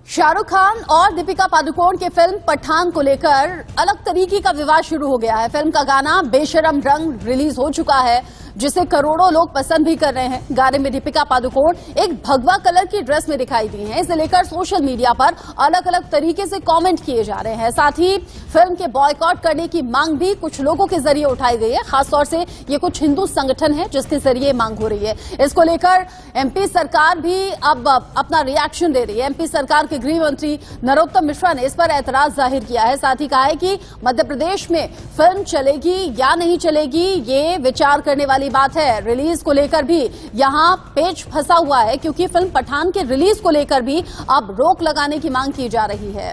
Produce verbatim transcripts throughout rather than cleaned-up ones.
शाहरुख खान और दीपिका पादुकोण के फिल्म पठान को लेकर अलग तरीके का विवाद शुरू हो गया है। फिल्म का गाना बेशरम रंग रिलीज हो चुका है, जिसे करोड़ों लोग पसंद भी कर रहे हैं। गाने में दीपिका पादुकोण एक भगवा कलर की ड्रेस में दिखाई दी हैं। इसे लेकर सोशल मीडिया पर अलग अलग तरीके से कमेंट किए जा रहे हैं। साथ ही फिल्म के बॉयकॉट करने की मांग भी कुछ लोगों के जरिए उठाई गई है। खासतौर से ये कुछ हिंदू संगठन है जिसके जरिए मांग हो रही है। इसको लेकर एमपी सरकार भी अब अपना रिएक्शन दे रही है। एमपी सरकार के गृह मंत्री नरोत्तम मिश्रा ने इस पर एतराज जाहिर किया है। साथ ही कहा है कि मध्य प्रदेश में फिल्म चलेगी या नहीं चलेगी, ये विचार करने वाली बात है। रिलीज को लेकर भी यहां पेच फंसा हुआ है, क्योंकि फिल्म पठान के रिलीज को लेकर भी अब रोक लगाने की मांग की जा रही है।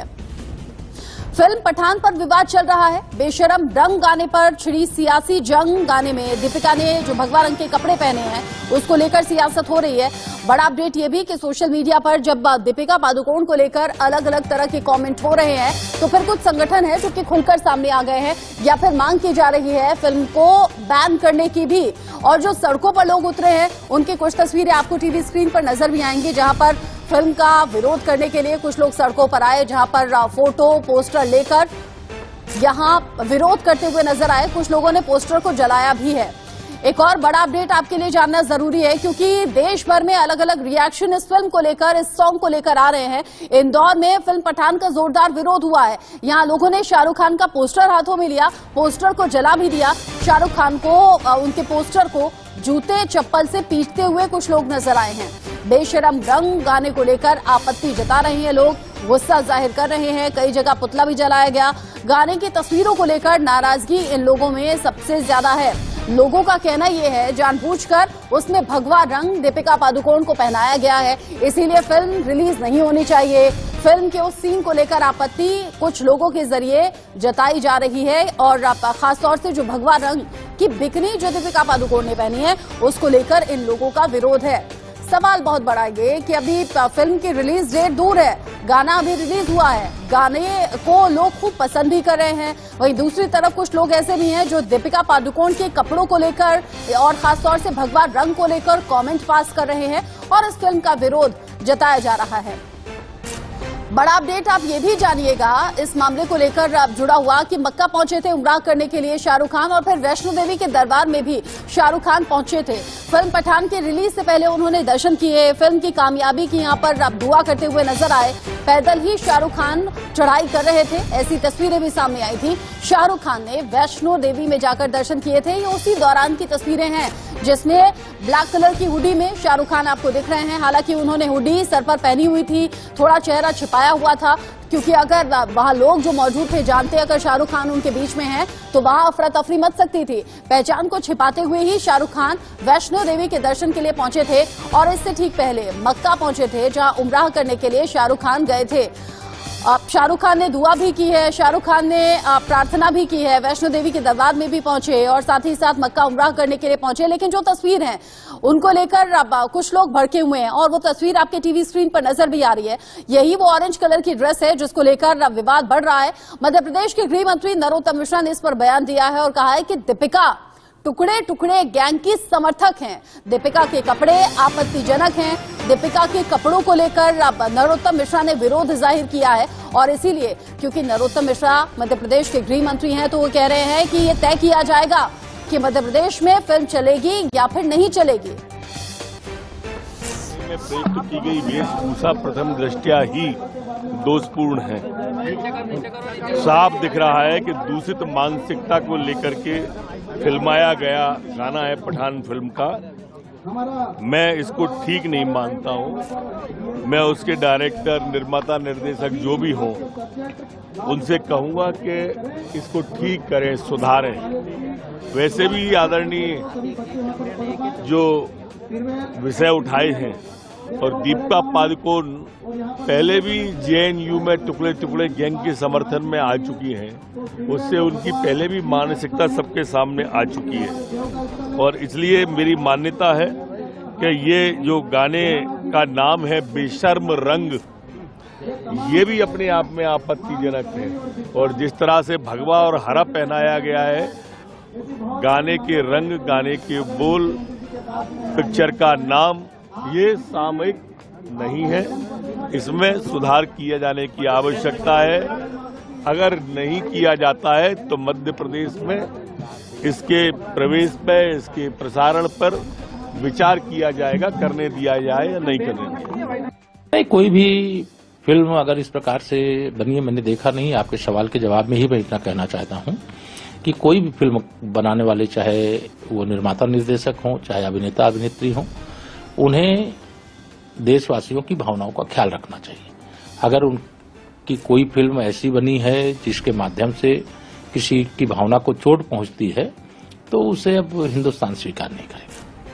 फिल्म पठान पर विवाद चल रहा है। बेशरम रंग गाने पर छिड़ी सियासी जंग। गाने में दीपिका ने जो भगवा रंग के कपड़े पहने हैं उसको लेकर सियासत हो रही है। बड़ा अपडेट यह भी कि सोशल मीडिया पर जब दीपिका पादुकोण को लेकर अलग अलग तरह के कमेंट हो रहे हैं, तो फिर कुछ संगठन है जो कि खुलकर सामने आ गए हैं, या फिर मांग की जा रही है फिल्म को बैन करने की भी। और जो सड़कों पर लोग उतरे हैं उनकी कुछ तस्वीरें आपको टीवी स्क्रीन पर नजर भी आएंगी, जहां पर फिल्म का विरोध करने के लिए कुछ लोग सड़कों पर आए, जहां पर फोटो पोस्टर लेकर यहां विरोध करते हुए नजर आए। कुछ लोगों ने पोस्टर को जलाया भी है। एक और बड़ा अपडेट आपके लिए जानना जरूरी है, क्योंकि देश भर में अलग अलग रिएक्शन इस फिल्म को लेकर, इस सॉन्ग को लेकर आ रहे हैं। इंदौर में फिल्म पठान का जोरदार विरोध हुआ है। यहां लोगों ने शाहरुख खान का पोस्टर हाथों में लिया, पोस्टर को जला भी दिया। शाहरुख खान को, उनके पोस्टर को जूते चप्पल से पीटते हुए कुछ लोग नजर आए हैं। बेशरम रंग गाने को लेकर आपत्ति जता रहे हैं लोग, गुस्सा जाहिर कर रहे हैं। कई जगह पुतला भी जलाया गया। गाने की तस्वीरों को लेकर नाराजगी इन लोगों में सबसे ज्यादा है। लोगों का कहना यह है जानबूझकर उसमें भगवा रंग दीपिका पादुकोण को पहनाया गया है, इसीलिए फिल्म रिलीज नहीं होनी चाहिए। फिल्म के उस सीन को लेकर आपत्ति कुछ लोगों के जरिए जताई जा रही है, और खासतौर से जो भगवा रंग की बिकनी जो दीपिका पादुकोण ने पहनी है उसको लेकर इन लोगों का विरोध है। सवाल बहुत बड़ा है कि अभी फिल्म की रिलीज डेट दूर है, गाना अभी रिलीज हुआ है, गाने को लोग खूब पसंद भी कर रहे हैं। वहीं दूसरी तरफ कुछ लोग ऐसे भी हैं जो दीपिका पादुकोण के कपड़ों को लेकर और खासतौर से भगवा रंग को लेकर कमेंट पास कर रहे हैं, और इस फिल्म का विरोध जताया जा रहा है। बड़ा अपडेट आप ये भी जानिएगा इस मामले को लेकर अब जुड़ा हुआ कि मक्का पहुंचे थे उमराह करने के लिए शाहरुख खान, और फिर वैष्णो देवी के दरबार में भी शाहरुख खान पहुंचे थे। फिल्म पठान के रिलीज से पहले उन्होंने दर्शन किए। फिल्म की कामयाबी की यहां पर अब दुआ करते हुए नजर आए। पैदल ही शाहरुख खान चढ़ाई कर रहे थे, ऐसी तस्वीरें भी सामने आई थी। शाहरुख खान ने वैष्णो देवी में जाकर दर्शन किए थे। ये उसी दौरान की तस्वीरें हैं जिसमें ब्लैक कलर की हुडी में शाहरुख खान आपको दिख रहे हैं। हालांकि उन्होंने हुडी सर पर पहनी हुई थी, थोड़ा चेहरा छिपाया हुआ था, क्योंकि अगर वहां लोग जो मौजूद थे जानते अगर शाहरुख खान उनके बीच में हैं तो वहां अफरा तफरी मच सकती थी। पहचान को छिपाते हुए ही शाहरुख खान वैष्णो देवी के दर्शन के लिए पहुंचे थे, और इससे ठीक पहले मक्का पहुंचे थे, जहां उमराह करने के लिए शाहरुख खान गए थे। शाहरुख खान ने दुआ भी की है, शाहरुख खान ने प्रार्थना भी की है, वैष्णो देवी के दरबार में भी पहुंचे और साथ ही साथ मक्का उमराह करने के लिए पहुंचे। लेकिन जो तस्वीर है उनको लेकर अब कुछ लोग भड़के हुए हैं, और वो तस्वीर आपके टीवी स्क्रीन पर नजर भी आ रही है। यही वो ऑरेंज कलर की ड्रेस है जिसको लेकर विवाद बढ़ रहा है। मध्य प्रदेश के गृह मंत्री नरोत्तम मिश्रा ने इस पर बयान दिया है और कहा है कि दीपिका टुकड़े टुकड़े गैंग की समर्थक हैं। दीपिका के कपड़े आपत्तिजनक हैं। दीपिका के कपड़ों को लेकर अब नरोत्तम मिश्रा ने विरोध जाहिर किया है, और इसीलिए क्योंकि नरोत्तम मिश्रा मध्य प्रदेश के गृह मंत्री हैं, तो वो कह रहे हैं कि ये तय किया जाएगा कि मध्य प्रदेश में फिल्म चलेगी या फिर नहीं चलेगी। में प्रयुक्त की गई वेशभूषा प्रथम दृष्टया ही दोषपूर्ण है। साफ दिख रहा है कि दूषित मानसिकता को लेकर के फिल्माया गया गाना है पठान फिल्म का। मैं इसको ठीक नहीं मानता हूं। मैं उसके डायरेक्टर, निर्माता, निर्देशक जो भी हों उनसे कहूंगा कि इसको ठीक करें, सुधारें। वैसे भी आदरणीय जो विषय उठाए हैं, और दीपिका पादुकोण पहले भी जेएनयू में टुकड़े टुकड़े गैंग के समर्थन में आ चुकी हैं, उससे उनकी पहले भी मानसिकता सबके सामने आ चुकी है। और इसलिए मेरी मान्यता है कि ये जो गाने का नाम है बेशर्म रंग, ये भी अपने आप में आपत्तिजनक है। और जिस तरह से भगवा और हरा पहनाया गया है, गाने के रंग, गाने के बोल, पिक्चर का नाम, ये सामयिक नहीं है। इसमें सुधार किया जाने की आवश्यकता है। अगर नहीं किया जाता है तो मध्य प्रदेश में इसके प्रवेश पर, इसके प्रसारण पर विचार किया जाएगा, करने दिया जाए या नहीं करने दिया। नहीं, कोई भी फिल्म अगर इस प्रकार से बनी है, मैंने देखा नहीं। आपके सवाल के जवाब में ही मैं इतना कहना चाहता हूं कि कोई भी फिल्म बनाने वाले, चाहे वो निर्माता निर्देशक हों, चाहे अभिनेता अभिनेत्री हों, उन्हें देशवासियों की भावनाओं का ख्याल रखना चाहिए। अगर उनकी कोई फिल्म ऐसी बनी है जिसके माध्यम से किसी की भावना को चोट पहुंचती है, तो उसे अब हिंदुस्तान स्वीकार नहीं करेगा।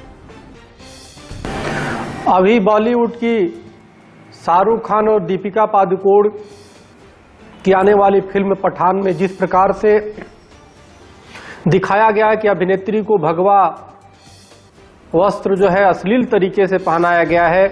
अभी बॉलीवुड की शाहरुख खान और दीपिका पादुकोण की आने वाली फिल्म पठान में जिस प्रकार से दिखाया गया है कि अभिनेत्री को भगवा वस्त्र जो है अश्लील तरीके से पहनाया गया है,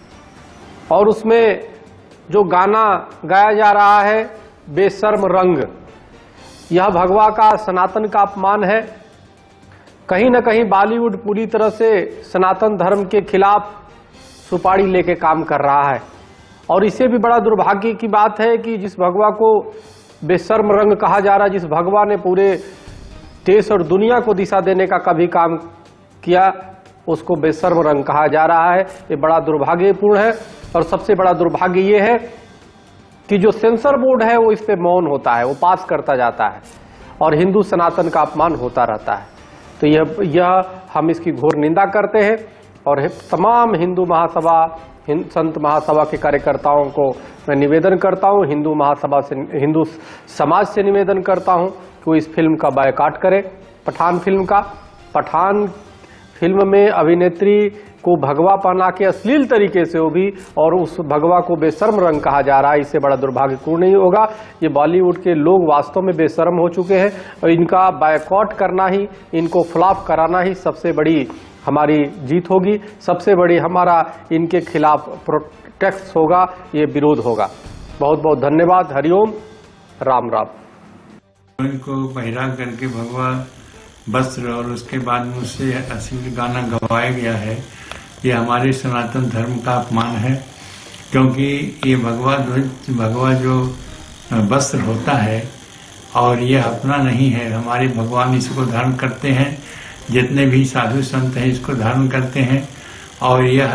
और उसमें जो गाना गाया जा रहा है बेशर्म रंग, यह भगवा का, सनातन का अपमान है। कहीं न कहीं बॉलीवुड पूरी तरह से सनातन धर्म के खिलाफ सुपारी लेके काम कर रहा है। और इससे भी बड़ा दुर्भाग्य की बात है कि जिस भगवा को बेशर्म रंग कहा जा रहा है, जिस भगवा ने पूरे देश और दुनिया को दिशा देने का कभी काम किया, उसको बेशर्म रंग कहा जा रहा है। ये बड़ा दुर्भाग्यपूर्ण है। और सबसे बड़ा दुर्भाग्य ये है कि जो सेंसर बोर्ड है वो इस पे मौन होता है, वो पास करता जाता है और हिंदू सनातन का अपमान होता रहता है। तो यह यह हम इसकी घोर निंदा करते हैं और तमाम हिंदू महासभा, संत महासभा के कार्यकर्ताओं को मैं निवेदन करता हूं, हिंदू महासभा से, हिंदू समाज से निवेदन करता हूं कि वो इस फिल्म का बायकॉट करे, पठान फिल्म का। पठान फिल्म में अभिनेत्री को भगवा पहना के अश्लील तरीके से वो भी, और उस भगवा को बेशर्म रंग कहा जा रहा है, इससे बड़ा दुर्भाग्यपूर्ण नहीं होगा। ये बॉलीवुड के लोग वास्तव में बेशर्म हो चुके हैं और इनका बायकॉट करना ही, इनको फ्लॉप कराना ही सबसे बड़ी हमारी जीत होगी, सबसे बड़ी हमारा इनके खिलाफ प्रोटेस्ट होगा, ये विरोध होगा। बहुत बहुत धन्यवाद। हरिओम, राम राम। उनको बहिरा करके भगवा वस्त्र और उसके बाद मुझसे अश्लील गाना गवाया गया है, ये हमारे सनातन धर्म का अपमान है। क्योंकि ये भगवा ध्वज, भगवा जो वस्त्र होता है और ये अपना नहीं है, हमारे भगवान इसको धारण करते हैं, जितने भी साधु संत हैं इसको धारण करते हैं। और यह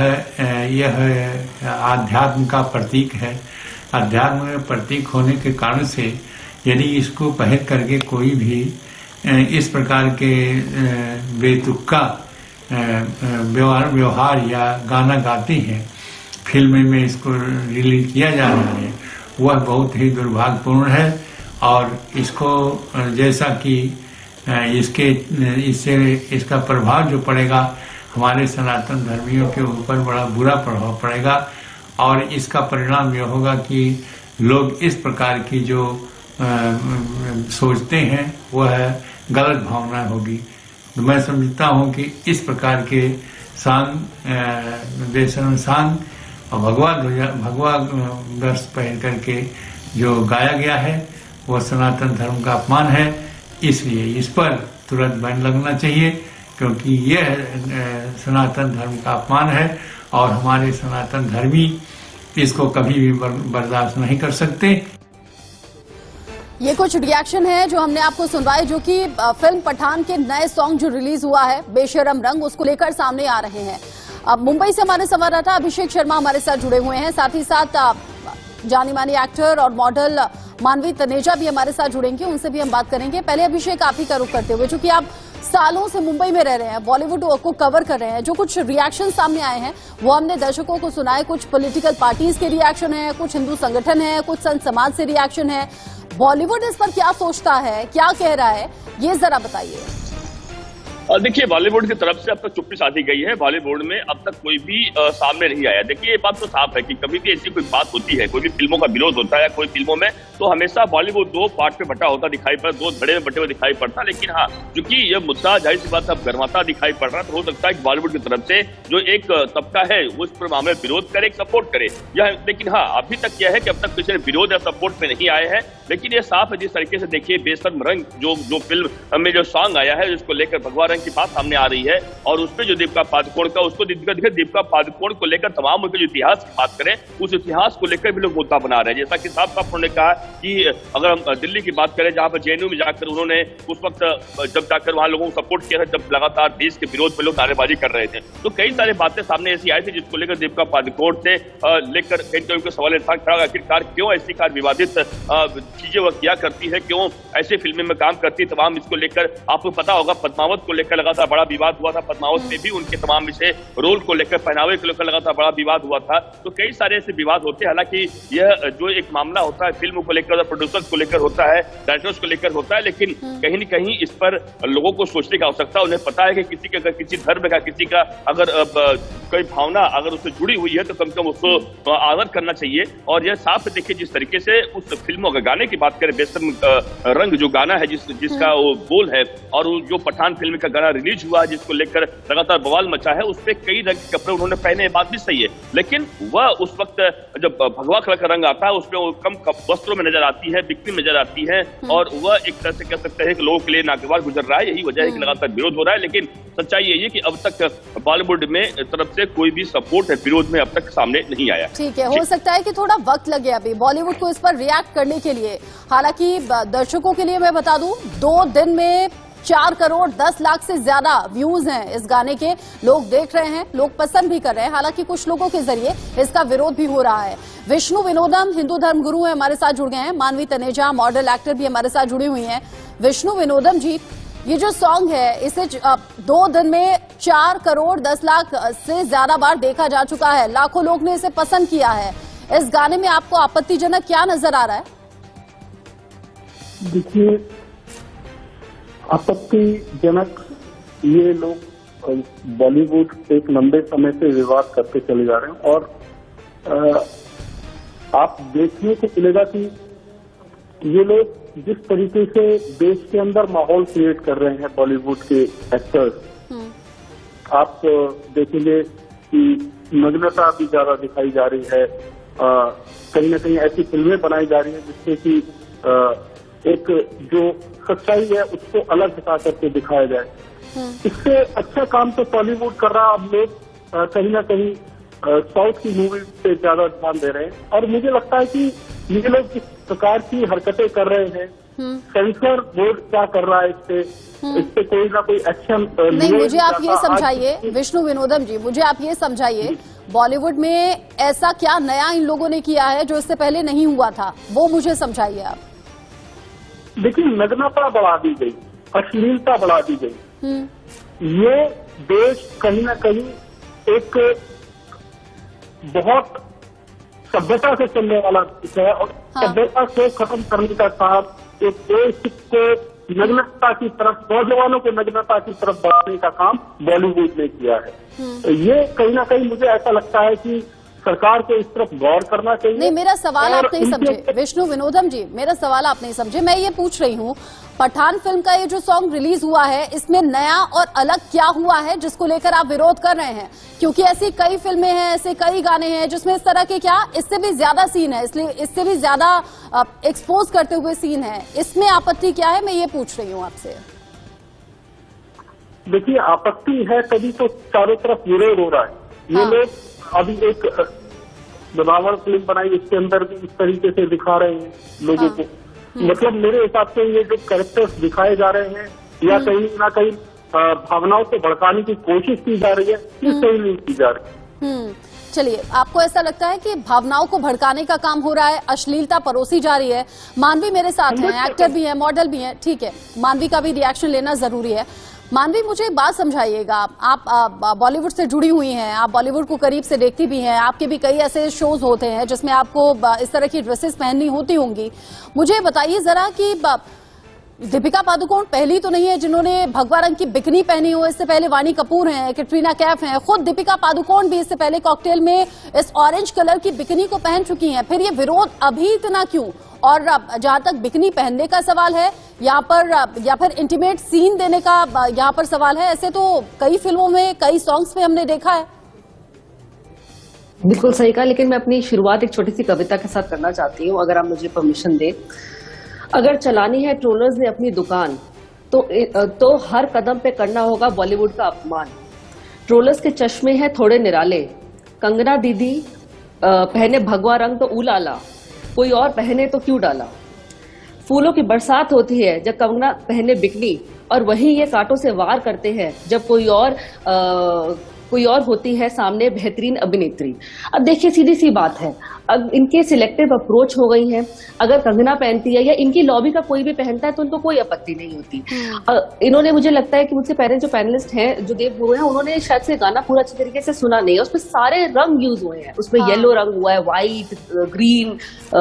यह आध्यात्म का प्रतीक है। अध्यात्म में प्रतीक होने के कारण से यदि इसको पहन करके कोई भी इस प्रकार के बेतुका व्यवहार व्यवहार या गाना गाते हैं, फिल्म में इसको रिलीज किया जा रहा है, वह बहुत ही दुर्भाग्यपूर्ण है। और इसको जैसा कि इसके इससे इसका प्रभाव जो पड़ेगा हमारे सनातन धर्मियों के ऊपर बड़ा बुरा प्रभाव पड़ेगा। और इसका परिणाम यह होगा कि लोग इस प्रकार की जो आ, सोचते हैं वह गलत भावना होगी। तो मैं समझता हूं कि इस प्रकार के सांग, बेशर्म सांग और भगवा भगवा वस्त्र पहन करके जो गाया गया है वह सनातन धर्म का अपमान है। इसलिए इस पर तुरंत बैन लगना चाहिए, क्योंकि यह सनातन धर्म का अपमान है और हमारे सनातन धर्मी इसको कभी भी बर्दाश्त नहीं कर सकते। ये कुछ रिएक्शन है जो हमने आपको सुनवाए, जो कि फिल्म पठान के नए सॉन्ग जो रिलीज हुआ है बेशरम रंग, उसको लेकर सामने आ रहे हैं। अब मुंबई से हमारे संवाददाता अभिषेक शर्मा हमारे साथ जुड़े हुए हैं, साथ ही साथ जानी मानी एक्टर और मॉडल मानवी तनेजा भी हमारे साथ जुड़ेंगे, उनसे भी हम बात करेंगे। पहले अभिषेक आप ही का रुख करते हुए, चूंकि आप सालों से मुंबई में रह रहे हैं, बॉलीवुड को कवर कर रहे हैं, जो कुछ रिएक्शन सामने आए हैं वो हमने दर्शकों को सुनाए। कुछ पॉलिटिकल पार्टीज के रिएक्शन है, कुछ हिंदू संगठन है, कुछ संत समाज से रिएक्शन है। बॉलीवुड इस पर क्या सोचता है, क्या कह रहा है, ये जरा बताइए। देखिए, बॉलीवुड की तरफ से अब तक चुप्पी साधी गई है। बॉलीवुड में अब तक कोई भी आ, सामने नहीं आया। देखिए, ये बात तो साफ है कि कभी भी ऐसी कोई बात होती है, कोई भी फिल्मों का विरोध होता है कोई फिल्मों में, तो हमेशा बॉलीवुड दो पार्ट में बटा होता दिखाई पड़ता, दो धड़े में बटे हुए दिखाई पड़ता। लेकिन हाँ, चूंकि यह मुद्दा जाहिर सी बात अब गर्माता दिखाई पड़ रहा, तो हो सकता है कि बॉलीवुड की तरफ से जो एक तबका है वो इस पर मामले विरोध करे, सपोर्ट करे। यह लेकिन हाँ, अभी तक यह है कि अब तक किसी ने विरोध या सपोर्ट में नहीं आए हैं। लेकिन ये साफ है जिस तरीके से देखिए बेशर्म रंग जो जो फिल्म में जो सॉन्ग आया है जिसको लेकर भगवा रंग की बात सामने आ रही है और उसपे जो दीपिका पादुकोण का उसको दीपिका पादुकोण को लेकर तमाम उनके जो इतिहास की बात करें उस इतिहास को लेकर भी लोग मुद्दा बना रहे हैं। जैसा कि साफ साफ उन्होंने कहा कि अगर हम दिल्ली की बात करें जहां पर जेएनयू में जाकर उन्होंने उस वक्त जब जाकर वहां लोगों को सपोर्ट किया था जब लगातार देश के विरोध में लोग नारेबाजी कर रहे थे तो कई सारी बातें सामने ऐसी आई थी जिसको लेकर दीपिका पादुकोण से लेकर कई सवाल खड़ा आखिरकार क्यों ऐसी कार विवादित चीजें वह किया करती है, क्यों ऐसे फिल्में में काम करती है, तमाम इसको लेकर आपको पता होगा पद्मावत को लेकर लगातार बड़ा विवाद हुआ था, पद्मावत में भी उनके तमाम विषय रोल को लेकर पहनावे को लेकर लगातार बड़ा विवाद हुआ था। तो कई सारे ऐसे विवाद होते हैं। हालांकि यह जो एक मामला होता है फिल्म को लेकर प्रोड्यूसर्स को लेकर होता है, डायरेक्टर्स को लेकर होता है, लेकिन कहीं न कहीं इस पर लोगों को सोचने की आवश्यकता, उन्हें पता है कि किसी का अगर किसी धर्म का किसी का अगर कोई भावना अगर उससे जुड़ी हुई है तो कम से कम उसको आदर करना चाहिए। और यह साफ देखिए जिस तरीके से उस फिल्म अगर गाने की बात करें बेशर्म रंग जो गाना है जिस जिसका वो बोल है और जो पठान फिल्म का गाना रिलीज हुआ जिसको लेकर लगातार बवाल मचा है उस पर कई रंग के कपड़े उन्होंने पहने, बात भी सही है, लेकिन वह उस वक्त जब भगवा कलर का रंग आता है उसमें वो कम वस्त्रों में नजर आती है, बिक्री नजर आती है और वह एक तरह से कह सकते हैं कि लोगों के लिए नागवार गुजर रहा है। यही वजह है कि लगातार विरोध हो रहा है, लेकिन सच्चाई यही है कि अब तक बॉलीवुड में तरफ से कोई भी सपोर्ट है विरोध में अब तक सामने नहीं आया। ठीक है, हो सकता है कि थोड़ा वक्त लगे अभी बॉलीवुड को इस पर रिएक्ट करने के लिए। हालांकि दर्शकों के लिए मैं बता दूं दो दिन में चार करोड़ दस लाख से ज्यादा व्यूज हैं इस गाने के, लोग देख रहे हैं, लोग पसंद भी कर रहे हैं। हालांकि कुछ लोगों के जरिए इसका विरोध भी हो रहा है। विष्णु विनोदम हिंदू धर्म गुरु है, हमारे साथ जुड़ गए हैं। मानवी तनेजा मॉडल एक्टर भी हमारे साथ जुड़ी हुई हैं। विष्णु विनोदम जी, ये जो सॉन्ग है इसे दो दिन में चार करोड़ दस लाख से ज्यादा बार देखा जा चुका है, लाखों लोग ने इसे पसंद किया है। इस गाने में आपको आपत्तिजनक क्या नजर आ रहा है? देखिए, आपत्तिजनक ये लोग बॉलीवुड एक लंबे समय से विवाद करते चले जा रहे हैं और आ, आप देखने को मिलेगा कि ये लोग जिस तरीके से देश के अंदर माहौल क्रिएट कर रहे हैं बॉलीवुड के एक्टर्स, आप देखेंगे कि नग्नता भी ज्यादा दिखाई जा रही है, आ, कहीं ना कहीं ऐसी फिल्में बनाई जा रही हैं जिससे कि आ, एक जो सच्चाई है उसको अलग हटा करके दिखाया जाए। इससे अच्छा काम तो टॉलीवुड कर रहा है। अब लोग कहीं ना कहीं साउथ की मूवी पे ज्यादा ध्यान दे रहे हैं और मुझे लगता है कि ये लोग जिस प्रकार की हरकतें कर रहे हैं, सेंसर बोर्ड क्या कर रहा है इस पे इस पे कोई ना कोई एक्शन नहीं। मुझे आप ये समझाइए विष्णु विनोदम जी, मुझे आप ये समझाइए बॉलीवुड में ऐसा क्या नया इन लोगों ने किया है जो इससे पहले नहीं हुआ था, वो मुझे समझाइए आप। देखिए, नग्नता बढ़ा दी गई, अश्लीलता बढ़ा दी गई। ये देश कहीं ना कहीं एक बहुत सभ्यता से चलने वाला देश है और हाँ। सभ्यता को खत्म करने का काम एक देश को नग्नता की तरफ, नौजवानों को नग्नता की तरफ बढ़ाने का काम बॉलीवुड ने किया है। तो ये कहीं ना कहीं मुझे ऐसा लगता है कि सरकार को इस तरफ गौर करना चाहिए। नहीं, मेरा सवाल आप नहीं समझे विष्णु विनोदम जी, मेरा सवाल आप नहीं समझे। मैं ये पूछ रही हूँ पठान फिल्म का ये जो सॉन्ग रिलीज हुआ है इसमें नया और अलग क्या हुआ है जिसको लेकर आप विरोध कर रहे हैं? क्योंकि ऐसी कई फिल्में हैं, ऐसे कई गाने हैं जिसमें इस तरह के क्या इससे भी ज्यादा सीन है, इसलिए इससे भी ज्यादा एक्सपोज करते हुए सीन है। इसमें आपत्ति क्या है, मैं ये पूछ रही हूँ आपसे। देखिए, आपत्ति है तभी तो चारों तरफ विरोध हो रहा है। ये लोग अभी एक बनावट फिल्म बनाई, इसके अंदर भी इस तरीके से दिखा रहे हैं लोगों हाँ। को। मतलब मेरे हिसाब से ये जो कैरेक्टर्स दिखाए जा रहे हैं या कहीं ना कहीं भावनाओं को भड़काने की कोशिश की जा रही है, ये सही नहीं की जा रही। चलिए, आपको ऐसा लगता है कि भावनाओं को भड़काने का काम हो रहा है, अश्लीलता परोसी जा रही है। मानवी मेरे साथ हैं, एक्टर भी है, मॉडल भी है, ठीक है, मानवी का भी रिएक्शन लेना जरूरी है। मानवी, मुझे एक बात समझाइएगा, आप बॉलीवुड से जुड़ी हुई हैं, आप बॉलीवुड को करीब से देखती भी हैं, आपके भी कई ऐसे शोज होते हैं जिसमें आपको इस तरह की ड्रेसेस पहननी होती होंगी। मुझे बताइए जरा कि दीपिका पादुकोण पहली तो नहीं है जिन्होंने भगवा रंग की बिकनी पहनी हो। इससे पहले वानी कपूर हैं, कैटरीना कैफ हैं, खुद दीपिका पादुकोण भी इससे पहले कॉकटेल में इस ऑरेंज कलर की बिकनी को पहन चुकी हैं। फिर ये विरोध अभी इतना क्यों? और जहां तक बिकनी पहनने का सवाल है यहाँ पर, या फिर इंटीमेट सीन देने का यहाँ पर सवाल है, ऐसे तो कई फिल्मों में, कई सॉन्ग्स में हमने देखा है। बिल्कुल सही कहा, लेकिन मैं अपनी शुरुआत एक छोटी सी कविता के साथ करना चाहती हूँ, अगर आप मुझे परमिशन दें। अगर चलानी है ट्रोलर्स ने अपनी दुकान तो तो हर कदम पे करना होगा बॉलीवुड का अपमान। ट्रोलर्स के चश्मे हैं थोड़े निराले, कंगना दीदी पहने भगवा रंग तो उलाला, कोई और पहने तो क्यों डाला। फूलों की बरसात होती है जब कंगना पहने बिकनी, और वहीं ये कांटों से वार करते हैं जब कोई और आ, कोई और होती है सामने बेहतरीन अभिनेत्री। अब देखिए सीधी सी बात है, अब इनके सिलेक्टिव अप्रोच हो गई है। अगर कंगना पहनती है या इनकी लॉबी का कोई भी पहनता है तो उनको कोई आपत्ति नहीं होती। इन्होंने, मुझे लगता है कि मुझसे पहले जो पैनलिस्ट हैं जो देव गुरु हैं, उन्होंने शायद से गाना पूरा अच्छी तरीके से सुना नहीं है। उसमें सारे रंग यूज हुए हैं, उसमें येलो रंग हुआ है, व्हाइट, ग्रीन,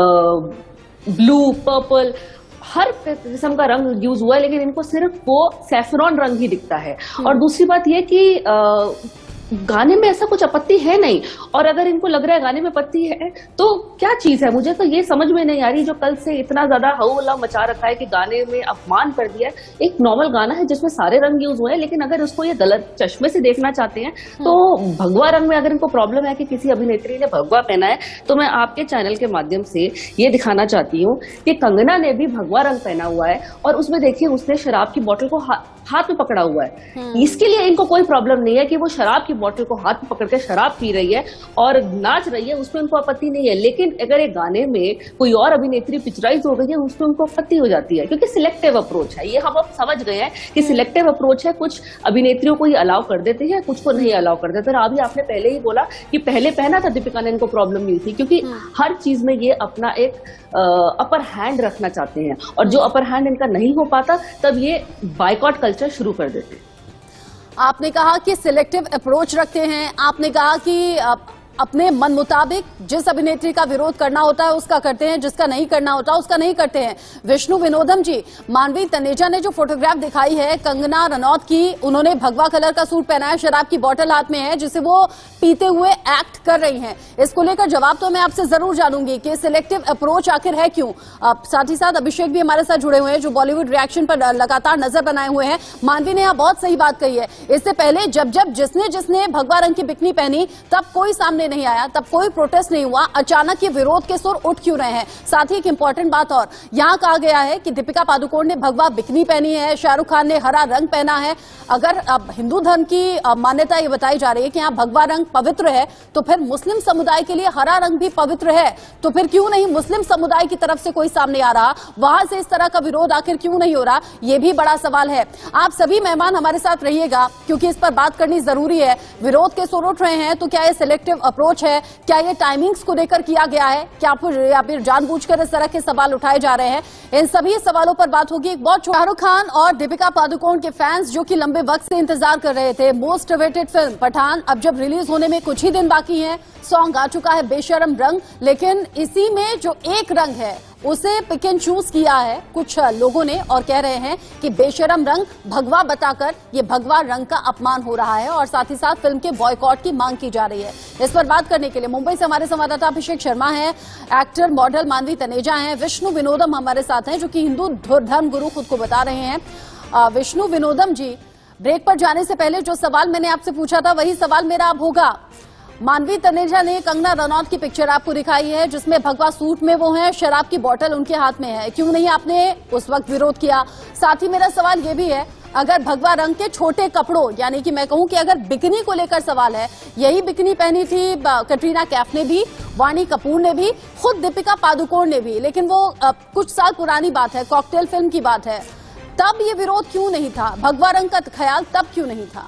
ब्लू, पर्पल, हर किस्म का रंग यूज हुआ है, लेकिन इनको सिर्फ वो सैफरॉन रंग ही दिखता है। और दूसरी बात यह कि आ, गाने में ऐसा कुछ आपत्ति है नहीं, और अगर इनको लग रहा है गाने में आपत्ति है तो क्या चीज है, मुझे तो ये समझ में नहीं आ रही। जो कल से इतना ज्यादा हौला मचा रखा है कि गाने में अपमान कर दिया है। एक नॉर्मल गाना है जिसमें सारे रंग यूज हुए हैं, लेकिन अगर उसको ये गलत चश्मे से देखना चाहते हैं तो भगवा रंग में अगर इनको प्रॉब्लम है कि किसी अभिनेत्री ने भगवा पहना है, तो मैं आपके चैनल के माध्यम से ये दिखाना चाहती हूँ कि कंगना ने भी भगवा रंग पहना हुआ है, और उसमें देखिए उसने शराब की बोतल को हा, हाथ में पकड़ा हुआ है। इसके लिए इनको कोई प्रॉब्लम नहीं है कि वो शराब की बोतल को हाथ में पकड़ के शराब पी रही है और नाच रही है, उसमें उनको आपत्ति नहीं है। लेकिन अगर एक गाने में कोई और अभिनेत्री पिक्चराइज हो गई है, उसमें उनको आपत्ति हो जाती है, क्योंकि सिलेक्टिव अप्रोच है। ये हम अब समझ गए हैं कि सिलेक्टिव अप्रोच है। कुछ अभिनेत्रियों को ये अलाउ कर देते हैं, कुछ को नहीं अलाउ कर देते। और अभी आपने पहले ही बोला कि पहले पहना था दीपिका ने, इनको प्रॉब्लम नहीं थी, क्योंकि हर चीज में ये अपना एक अपर हैंड रखना चाहते हैं, और जो अपर हैंड इनका नहीं हो पाता तब ये बाइकॉट कल्चर शुरू कर देते हैं। आपने कहा कि सिलेक्टिव अप्रोच रखते हैं, आपने कहा कि अपने मन मुताबिक जिस अभिनेत्री का विरोध करना होता है उसका करते हैं, जिसका नहीं करना होता उसका नहीं करते हैं। विष्णु विनोदम जी, मानवी तनेजा ने जो फोटोग्राफ दिखाई है कंगना रनौत की, उन्होंने भगवा कलर का सूट पहना है, शराब की बोतल हाथ में है जिसे वो पीते हुए एक्ट कर रही हैं। इसको लेकर जवाब तो मैं आपसे जरूर जानूंगी कि सिलेक्टिव अप्रोच आखिर है क्यों। साथ ही साथ अभिषेक भी हमारे साथ जुड़े हुए हैं जो बॉलीवुड रिएक्शन पर लगातार नजर बनाए हुए हैं। मानवी ने यहाँ बहुत सही बात कही है, इससे पहले जब जब जिसने जिसने भगवा रंग की बिकनी पहनी तब कोई सामने नहीं आया, तब कोई प्रोटेस्ट नहीं हुआ, अचानक ये विरोध के सुर उठ क्यों रहे हैं। साथ ही एक इंपॉर्टेंट बात और, यहाँ कहा गया है कि दीपिका पादुकोण ने भगवा बिकनी पहनी है, शाहरुख खान ने हरा रंग पहना है। अगर अब हिंदू धर्म की मान्यता ये बताई जा रही है कि यहाँ भगवा रंग पवित्र है, तो फिर मुस्लिम समुदाय के लिए हरा रंग भी पवित्र है, तो फिर क्यों नहीं मुस्लिम समुदाय की तरफ से कोई सामने आ रहा, वहां से इस तरह का विरोध आखिर क्यों नहीं हो रहा, ये भी बड़ा सवाल है। आप सभी मेहमान हमारे साथ रहिएगा क्योंकि इस पर बात करनी जरूरी है। विरोध के सुर उठ रहे हैं तो क्या ये सिलेक्टिव अप्रोच है, क्या ये टाइमिंग्स को लेकर किया गया है, क्या या फिर जानबूझकर इस तरह के सवाल उठाए जा रहे हैं, इन सभी सवालों पर बात होगी। एक बहुत शाहरुख खान और दीपिका पादुकोण के फैंस जो कि लंबे वक्त से इंतजार कर रहे थे, मोस्ट अवेटेड फिल्म पठान अब जब रिलीज होने में कुछ ही दिन बाकी हैं, सॉन्ग आ चुका है बेशरम रंग, लेकिन इसी में जो एक रंग है उसे पिक एंड चूज किया है कुछ लोगों ने और कह रहे हैं कि बेशरम रंग भगवा बताकर ये भगवा रंग का अपमान हो रहा है और साथ ही साथ फिल्म के बॉयकॉट की मांग की जा रही है। इस पर बात करने के लिए मुंबई से हमारे संवाददाता अभिषेक शर्मा हैं, एक्टर मॉडल मानवी तनेजा हैं, विष्णु विनोदम हमारे साथ हैं जो कि हिंदू धर्म गुरु खुद को बता रहे हैं। विष्णु विनोदम जी, ब्रेक पर जाने से पहले जो सवाल मैंने आपसे पूछा था वही सवाल मेरा अब होगा। मानवी तनेजा ने कंगना रनौत की पिक्चर आपको दिखाई है जिसमें भगवा सूट में वो हैं, शराब की बोतल उनके हाथ में है, क्यों नहीं आपने उस वक्त विरोध किया। साथ ही मेरा सवाल ये भी है, अगर भगवा रंग के छोटे कपड़ों यानी कि मैं कहूं कि अगर बिकनी को लेकर सवाल है, यही बिकनी पहनी थी कटरीना कैफ ने भी, वाणी कपूर ने भी, खुद दीपिका पादुकोण ने भी, लेकिन वो आ, कुछ साल पुरानी बात है, कॉकटेल फिल्म की बात है, तब ये विरोध क्यों नहीं था, भगवा रंग का ख्याल तब क्यों नहीं था।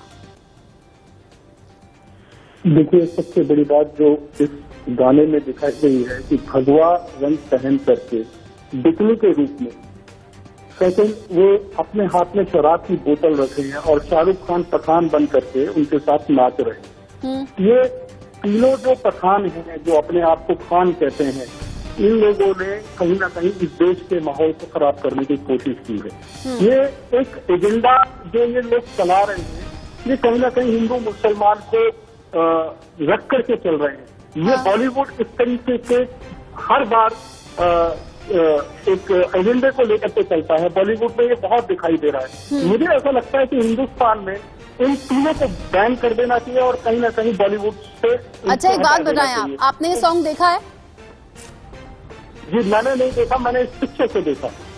देखिए, सबसे बड़ी बात जो इस गाने में दिखाई गई है कि भगवा रंग पहन करके बिकनी के रूप में, सेकंड वो अपने हाथ में शराब की बोतल रखे हैं और शाहरुख खान पठान बन करके उनके साथ नाच रहे हैं। ये तीनों जो पठान हैं जो अपने आप को खान कहते हैं, इन लोगों ने कहीं ना कहीं इस देश के माहौल को खराब करने की कोशिश की है। ये एक एजेंडा जो ये लोग चला रहे हैं, ये कहीं ना कहीं हिंदू मुसलमान को रख करके चल रहे हैं। ये बॉलीवुड इस तरीके से हर बार आ, आ, एक एजेंडे को लेकर के चलता है, बॉलीवुड में ये बहुत दिखाई दे रहा है। मुझे ऐसा लगता है कि हिंदुस्तान में इन तीनों को बैन कर देना चाहिए और कहीं ना कहीं बॉलीवुड से। अच्छा, एक बात बताएं, आप आपने ये सॉन्ग देखा है? जी मैंने नहीं देखा, मैंने इस पिक्चर से देखा।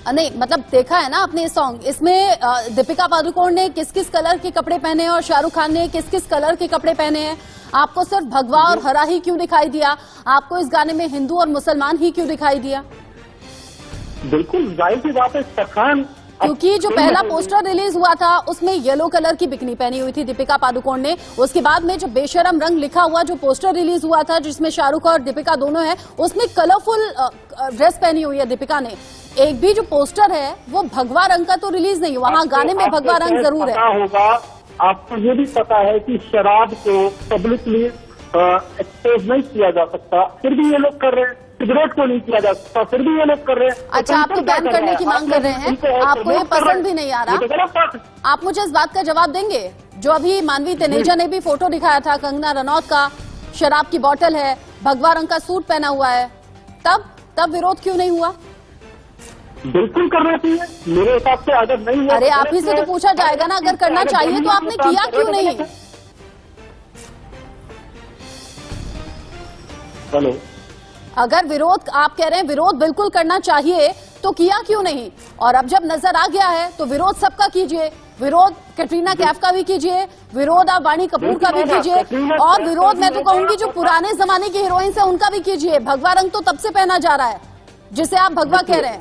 नहीं मतलब देखा है ना आपने सॉन्ग, इसमें दीपिका पादुकोण ने किस किस कलर के कपड़े पहने हैं और शाहरुख खान ने किस किस कलर के कपड़े पहने हैं। आपको सिर्फ भगवा और हरा ही क्यों दिखाई दिया? आपको इस गाने में हिंदू और मुसलमान ही क्यों दिखाई दिया? बिल्कुल जाहिर सी बात है पठान, क्योंकि जो पहला पोस्टर रिलीज हुआ था उसमें येलो कलर की बिकनी पहनी हुई थी दीपिका पादुकोण ने। उसके बाद में जो बेशरम रंग लिखा हुआ जो पोस्टर रिलीज हुआ था जिसमें शाहरुख और दीपिका दोनों है, उसमें कलरफुल ड्रेस पहनी हुई है दीपिका ने। एक भी जो पोस्टर है वो भगवा रंग का तो रिलीज नहीं, वहाँ गाने में भगवा रंग जरूर है। होगा आपको ये भी पता है कि शराब को पब्लिकली एक्सपोज नहीं किया जा सकता, फिर भी ये लोग कर रहे हैं। सिगरेट को नहीं किया जा सकता, फिर भी ये लोग कर रहे हैं। अच्छा, आप तो बैन करने की मांग कर रहे हैं, आपको ये पसंद भी नहीं आ रहा। आप मुझे इस बात का जवाब देंगे? जो अभी मानवी तनेजा ने भी फोटो दिखाया था कंगना रनौत का, शराब की बोतल है, भगवा रंग का सूट पहना हुआ है, तब तब विरोध क्यों नहीं हुआ? बिल्कुल करना चाहिए मेरे हिसाब से। अगर नहीं हुआ, अरे आप ही से तो पूछा जाएगा ना, अगर करना चाहिए तो आपने किया क्यों नहीं? हेलो, अगर विरोध आप कह रहे हैं विरोध बिल्कुल करना चाहिए तो किया क्यों नहीं? और अब जब नजर आ गया है तो विरोध सबका कीजिए, विरोध कैटरीना कैफ का भी कीजिए, विरोध आप वाणी कपूर का भी कीजिए, और विरोध मैं तो कहूंगी जो पुराने जमाने की हीरोइंस है उनका भी कीजिए। भगवा रंग तो तब से पहना जा रहा है जिसे आप भगवा कह रहे हैं।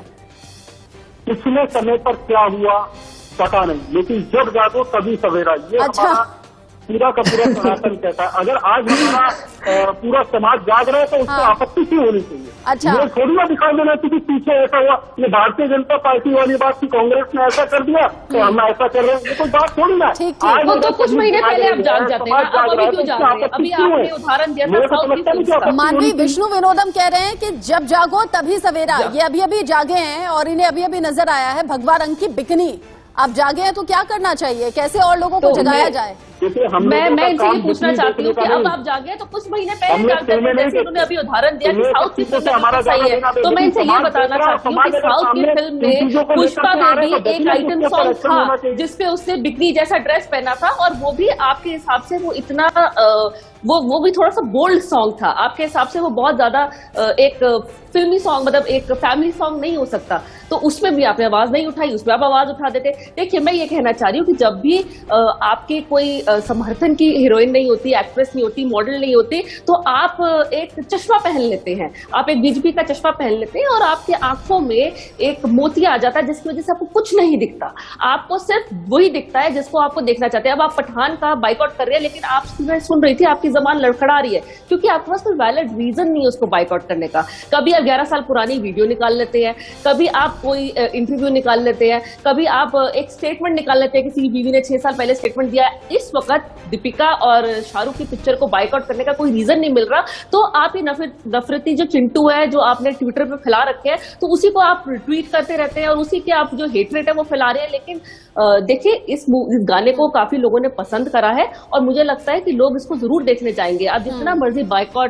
पिछले समय पर क्या हुआ पता नहीं, लेकिन जब जागो तभी सवेरा, ये अच्छा। हमारा पूरा का पूरा सनातन कहता है। अगर आज हमारा पूरा समाज जाग रहा है तो उसको हाँ। आपत्ति क्यों होनी चाहिए? अच्छा। ये थोड़ी ना दिखाई देना चाहिए कि पीछे ऐसा हुआ, ये भारतीय जनता पार्टी वाली बात की कांग्रेस ने ऐसा कर दिया तो हम ऐसा कर रहे हैं, ये कोई बात थोड़ी ना। ठीक ठीक। वो तो कुछ महीने पहले आप जाग जाते हैं, अब अभी क्यों जाग रहे हैं? अभी आपने उदाहरण दिया था साउथ की फिल्म का। मानवी विष्णु विनोदम कह रहे हैं कि जब जागो तभी सवेरा। ये अभी अभी जागे हैं और इन्हें अभी अभी नजर आया है भगवा रंग की बिकनी। अब जागे हैं तो क्या करना चाहिए, कैसे और लोगों को जगाया जाए? मैं मैं इनसे ये पूछना चाहती हूँ कि अब आप जागे तो कुछ महीने पहले जागते थे, जैसे उन्होंने अभी उदाहरण दिया कि साउथ की फिल्म में सही है, तो मैं इनसे ये बताना चाहती हूँ कि साउथ की फिल्म में पुष्पा बेबी एक आइटम सॉन्ग था जिसपे उसने बिकनी जैसा ड्रेस पहना था, और वो भी आपके हिसाब से वो इतना वो वो भी थोड़ा सा बोल्ड सॉन्ग था। आपके हिसाब से वो बहुत ज्यादा एक फिल्मी सॉन्ग, मतलब एक फैमिली सॉन्ग नहीं हो सकता, तो उसमें भी आपने आवाज नहीं उठाई, उसमें आप आवाज उठा देते। देखिए, मैं ये कहना चाह रही हूँ कि जब भी आपके कोई समर्थन की हीरोइन नहीं होती, एक्ट्रेस नहीं होती, मॉडल नहीं होती, तो आप एक चश्मा पहन लेते हैं, आप एक बीजेपी का चश्मा पहन लेते हैं और आपके आंखों में एक मोतिया आ जाता है जिसकी वजह से आपको कुछ नहीं दिखता, आपको सिर्फ वही दिखता है जिसको आपको देखना चाहते हैं। अब आप पठान का बाइकआउट कर रहे हैं, लेकिन आप सुन रही थी आपकी जबान लड़खड़ा रही है क्योंकि आपके पास कोई वैलिड रीजन नहीं है उसको बाइकआउट करने का। कभी आप ग्यारह साल पुरानी वीडियो निकाल लेते हैं, कभी आप कोई इंटरव्यू निकाल लेते हैं, कभी आप एक स्टेटमेंट निकाल लेते हैं, किसी बीवी ने छह साल पहले स्टेटमेंट दिया है। इस वक्त दीपिका और शाहरुख की पिक्चर को बाइकआउट करने का कोई रीजन नहीं मिल रहा, तो आप ये नफरती जो चिंटू है जो आपने ट्विटर पे फैला रखे हैं, तो उसी को आप ट्वीट करते रहते हैं और उसी के आप जो हेटरेट है वो फैला रहे हैं। लेकिन देखिए, इस, इस गाने को काफी लोगों ने पसंद करा है और मुझे लगता है कि लोग इसको जरूर देखने जाएंगे। आप जितना मर्जी बाइकआउट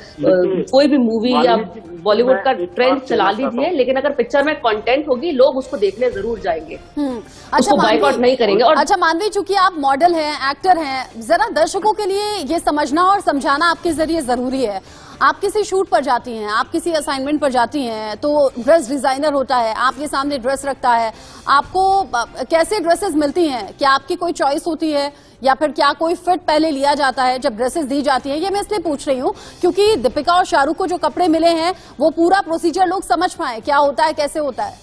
कोई भी मूवी या बॉलीवुड का ट्रेंड चला लीजिए, लेकिन अगर पिक्चर में कंटेंट होगी लोग उसको देखने जरूर जाएंगे, अच्छा, बाइकआउट नहीं करेंगे। और अच्छा मानवी, चूंकि आप मॉडल हैं, एक्टर हैं, जरा दर्शकों के लिए ये समझना और समझाना आपके जरिए जरूरी है। आप किसी शूट पर जाती हैं, आप किसी असाइनमेंट पर जाती हैं तो ड्रेस डिजाइनर होता है, आपके सामने ड्रेस रखता है, आपको कैसे ड्रेसेस मिलती हैं? क्या आपकी कोई चॉइस होती है या फिर क्या कोई फिट पहले लिया जाता है जब ड्रेसेस दी जाती हैं? ये मैं इसलिए पूछ रही हूँ क्योंकि दीपिका और शाहरुख को जो कपड़े मिले हैं वो पूरा प्रोसीजर लोग समझ पाए, क्या होता है, कैसे होता है।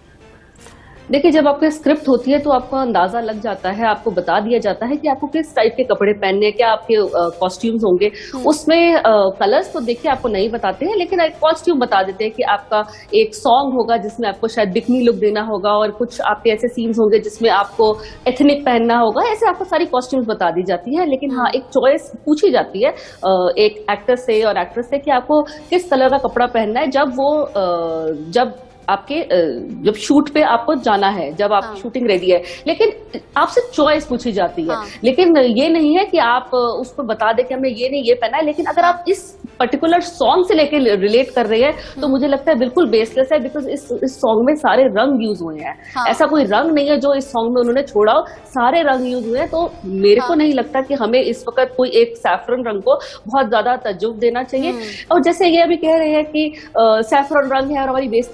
देखिए, जब आपकी स्क्रिप्ट होती है तो आपको अंदाजा लग जाता है, आपको बता दिया जाता है कि आपको किस टाइप के कपड़े पहनने हैं, क्या आपके कॉस्ट्यूम्स होंगे। उसमें कलर्स तो देखिए आपको नहीं बताते हैं, लेकिन एक कॉस्ट्यूम बता देते हैं कि आपका एक सॉन्ग होगा जिसमें आपको शायद बिकनी लुक देना होगा, और कुछ आपके ऐसे सीन्स होंगे जिसमें आपको एथनिक पहनना होगा। ऐसे आपको सारी कॉस्ट्यूम्स बता दी जाती है, लेकिन हाँ, एक चॉइस पूछी जाती है एक एक्टर से और एक्ट्रेस से कि आपको किस कलर का कपड़ा पहनना है जब वो जब आपके जब शूट पे आपको जाना है, जब आप हाँ। शूटिंग रेडी है। लेकिन आपसे चॉइस पूछी जाती है, हाँ। लेकिन ये नहीं है कि आप उसको बता दें कि हमने ये नहीं ये पहना है। लेकिन अगर आप इस पर्टिकुलर सॉन्ग से लेके रिलेट कर रहे हैं तो मुझे लगता है बिल्कुल बेसलेस है, बिकॉज इस इस सॉन्ग में सारे रंग यूज हुए हैं। हाँ। ऐसा कोई रंग नहीं है जो इस सॉन्ग में उन्होंने छोड़ा हो, सारे रंग यूज हुए हैं। तो मेरे हाँ। को नहीं लगता कि हमें इस वक्त कोई एक सैफरन रंग को बहुत ज्यादा तजुब देना चाहिए। और जैसे ये अभी कह रहे हैं कि सैफरन रंग है और हमारी बेइज्जती कर दी, तो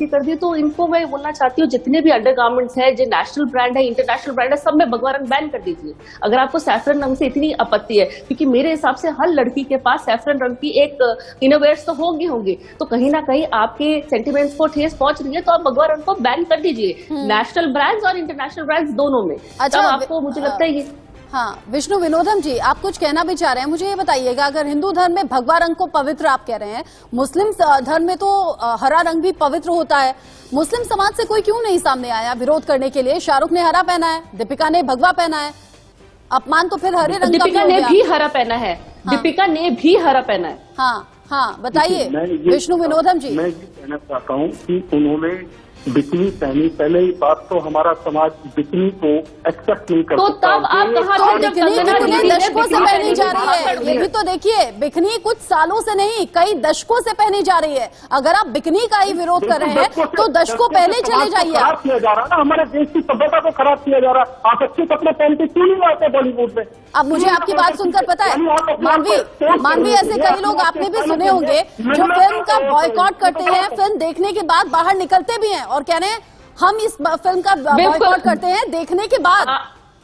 तो इनको मैं बोलना चाहती हूँ, जितने भी अंडरगारमेंट्स है, जो नेशनल ब्रांड है, इंटरनेशनल ब्रांड है, सब में भगवा रंग बैन कर दीजिए अगर आपको सैफरन रंग से इतनी आपत्ति है। क्योंकि मेरे हिसाब से हर लड़की के पास सैफरन रंग की एक इनोवेयर्स तो होंगे होंगे तो कहीं ना कहीं आपके सेंटिमेंट्स को ठेस पहुंच रही है, तो आप भगवा रंग को बैन कर दीजिए नेशनल ब्रांड्स और इंटरनेशनल ब्रांड्स दोनों में। अच्छा, तब आपको मुझे लगता है ये हाँ, विष्णु विनोदम जी, आप कुछ कहना भी चाह रहे हैं, मुझे ये बताइएगा, अगर हिंदू धर्म में भगवा रंग को पवित्र आप कह रहे हैं, मुस्लिम धर्म में तो हरा रंग भी पवित्र होता है, मुस्लिम समाज से कोई क्यों नहीं सामने आया विरोध करने के लिए? शाहरुख ने हरा पहना है, दीपिका ने भगवा पहना है, अपमान तो फिर हरे रंग का दीपिका ने भी हरा पहना है। हाँ। दीपिका ने भी हरा पहना है। हाँ हाँ, बताइए विष्णु विनोदम जी। मैं ये कहना चाहता हूँ कि उन्होंने बिकनी पहनी, पहले ही बात तो हमारा समाज बिकनी को एक्सेप्ट नहीं करता। तो तब आप कहाँ थे जब बिकनी दशकों से पहनी जा रही है? ये भी तो देखिए, बिकनी कुछ सालों से नहीं कई दशकों से पहनी जा रही है। अगर आप बिकनी का ही विरोध कर रहे हैं तो दशकों पहले चले जाइए। खराब किया जा रहा है ना, हमारे देश की सभ्यता को खराब किया जा रहा है। आप अच्छे कपड़े पहन के क्यों नहीं आते बॉलीवुड में? अब मुझे आपकी बात सुनकर पता है, मानवी मानवी ऐसे कई लोग आपने भी सुने होंगे जो फिल्म का बॉयकॉट करते हैं, फिल्म देखने के बाद बाहर निकलते भी हैं और कह रहे हैं हम इस फिल्म का बॉयकॉट करते हैं देखने के बाद।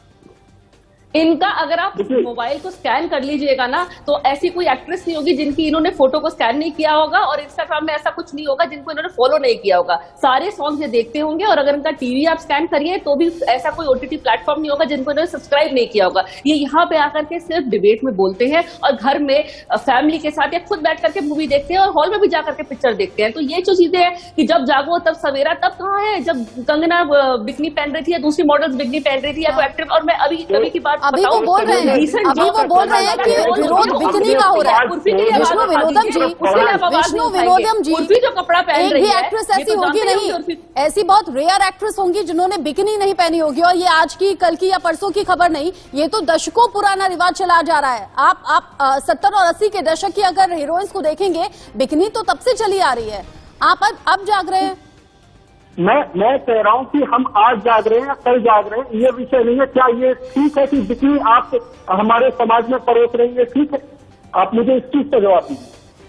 इनका अगर आप मोबाइल को स्कैन कर लीजिएगा ना, तो ऐसी कोई एक्ट्रेस नहीं होगी जिनकी इन्होंने फोटो को स्कैन नहीं किया होगा, और इंस्टाग्राम में ऐसा कुछ नहीं होगा जिनको इन्होंने फॉलो नहीं किया होगा। सारे सॉन्ग ये देखते होंगे, और अगर इनका टीवी आप स्कैन करिए तो भी ऐसा कोई ओटीटी प्लेटफॉर्म नहीं होगा जिनको इन्होंने सब्सक्राइब नहीं किया होगा। ये यहाँ पे आकर के सिर्फ डिबेट में बोलते हैं और घर में फैमिली के साथ या खुद बैठ करके मूवी देखते हैं और हॉल में भी जाकर के पिक्चर देखते हैं। तो ये जो चीजें हैं कि जब जागो तब सवेरा, तब कहाँ है जब कंगना बिकनी पहन रही थी या दूसरी मॉडल्स बिकनी पहन रही थी या कोई एक्टर। और मैं अभी कभी की बात अभी वो बोल रहे हैं अभी वो बोल रहे हैं कि विरोध बिकनी का हो रहा है। विष्णु विनोदम जी, विष्णु विनोदम जी, जो कपड़ा पहन एक भी एक्ट्रेस ऐसी होगी नहीं, ऐसी बहुत रेयर एक्ट्रेस होंगी जिन्होंने बिकनी नहीं पहनी होगी। और ये आज की, कल की या परसों की खबर नहीं, ये तो दशकों पुराना रिवाज चला जा रहा है। आप आप सत्तर और अस्सी के दशक की अगर हीरोइंस को देखेंगे, बिकनी तो तब से चली आ रही है। आप अब जाग रहे हैं? मैं मैं कह रहा हूं कि हम आज जाग रहे हैं, कल जाग रहे हैं, ये विषय नहीं है। क्या ये ठीक है कि बिकनी आप हमारे समाज में परोस रही है? ठीक है, आप मुझे इस चीज का जवाब दीजिए।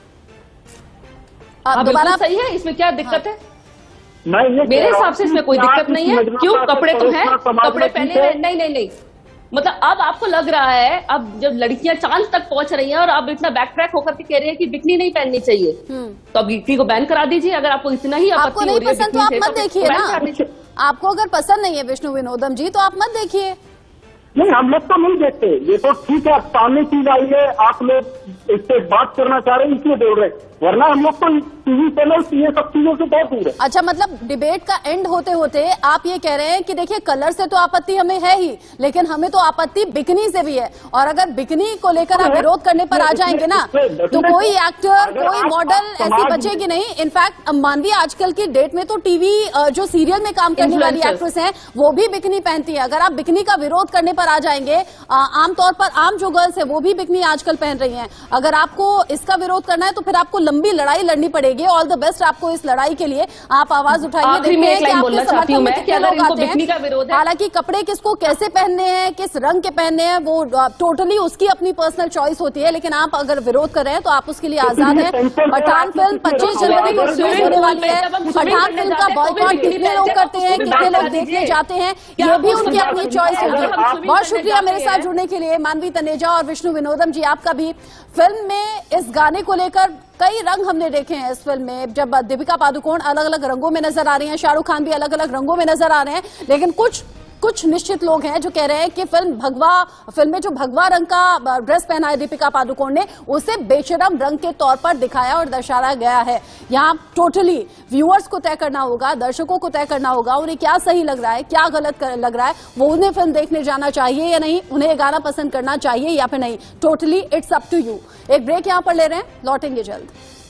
आप दोबारा सही है, इसमें क्या दिक्कत है? मैं ये मेरे हिसाब से इसमें कोई दिक्कत नहीं है। क्यों? कपड़े तो हैं, कपड़े पहने हैं। नहीं नहीं नहीं, मतलब अब आपको लग रहा है, अब जब लड़कियां चांद तक पहुंच रही हैं और आप इतना बैक ट्रैक होकर के कह रहे हैं कि बिकनी नहीं पहननी चाहिए, तो अब बिकनी को बैन करा दीजिए। अगर आपको इतना ही आपको नहीं पसंद तो आप मत देखिए ना। आपको अगर पसंद नहीं है विष्णु विनोदम जी, तो आप मत देखिए। नहीं, हम लोग तो नहीं देखते। ये तो ठीक है, सामने चीज आई है, आप लोग इससे बात करना चाह रहे हैं इसलिए बोल रहे हैं, वरना हम लोग तो टीवी चैनल ये सब चीजों से बहुत दूर है। अच्छा, मतलब डिबेट का एंड होते होते आप ये कह रहे हैं कि देखिए कलर से तो आपत्ति हमें है ही, लेकिन हमें तो आपत्ति बिकनी से भी है। और अगर बिकनी को लेकर आप विरोध करने पर आ जाएंगे ना, तो कोई एक्टर, कोई मॉडल ऐसी बचेगी नहीं। इनफैक्ट मानवी आजकल की डेट में तो टीवी जो सीरियल में काम करने वाली एक्ट्रेस हैं वो भी बिकनी पहनती है। अगर आप बिकनी का विरोध करने पर आ जाएंगे, आमतौर पर आम जो गर्ल्स है वो भी बिकनी आजकल पहन रही हैं। अगर आपको इसका विरोध करना है तो फिर आपको लंबी लड़ाई लड़नी पड़ेगी। ऑल द बेस्ट आपको इस लड़ाई के लिए। आप आवाज उठाइए, देखते हैं कि आपके समर्थन में कितने लोग आते हैं। हालांकि कपड़े किसको कैसे पहनने हैं, किस रंग के पहनने हैं, वो टोटली उसकी अपनी पर्सनल चॉइस होती है। लेकिन आप अगर विरोध कर रहे हैं तो आप उसके लिए आजाद हैं। पठान फिल्म पच्चीस जनवरी को रिलीज होने वाली है। पठान फिल्म का बॉयकॉट कितने लोग करते हैं, कितने लोग देखने जाते हैं, ये भी उनकी अपनी चॉइस होगी। बहुत शुक्रिया मेरे साथ जुड़ने के लिए मानवी तनेजा और विष्णु विनोदम जी, आपका भी। फिल्म में इस गाने को लेकर कई रंग हमने देखे हैं इस फिल्म में। जब दीपिका पादुकोण अलग अलग रंगों में नजर आ रही हैं, शाहरुख खान भी अलग अलग रंगों में नजर आ रहे हैं, लेकिन कुछ कुछ निश्चित लोग हैं जो कह रहे हैं कि फिल्म भगवा फिल्म में जो भगवा रंग का ड्रेस पहना है दीपिका पादुकोण ने, उसे बेशरम रंग के तौर पर दिखाया और दर्शाया गया है। यहाँ टोटली व्यूअर्स को तय करना होगा, दर्शकों को तय करना होगा, उन्हें क्या सही लग रहा है, क्या गलत लग रहा है, वो उन्हें फिल्म देखने जाना चाहिए या नहीं, उन्हें ये गाना पसंद करना चाहिए या फिर नहीं। Totally it's up to you. एक ब्रेक यहाँ पर ले रहे हैं, लौटेंगे जल्द।